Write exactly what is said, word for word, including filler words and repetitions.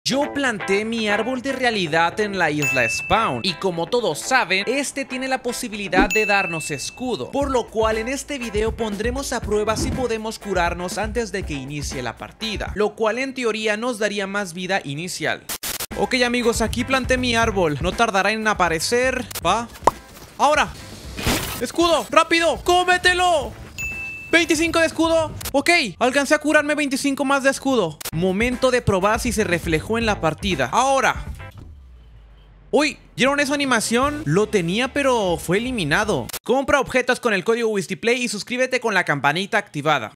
Yo planté mi árbol de realidad en la isla Spawn y como todos saben, este tiene la posibilidad de darnos escudo, por lo cual en este video pondremos a prueba si podemos curarnos antes de que inicie la partida, lo cual en teoría nos daría más vida inicial. Ok amigos, aquí planté mi árbol, no tardará en aparecer. Va. Ahora. Escudo, rápido, cómetelo. veinticinco de escudo. Ok, alcancé a curarme veinticinco más de escudo. Momento de probar si se reflejó en la partida. Ahora. Uy, ¿vieron esa animación? Lo tenía pero fue eliminado. Compra objetos con el código WistyPlay y suscríbete con la campanita activada.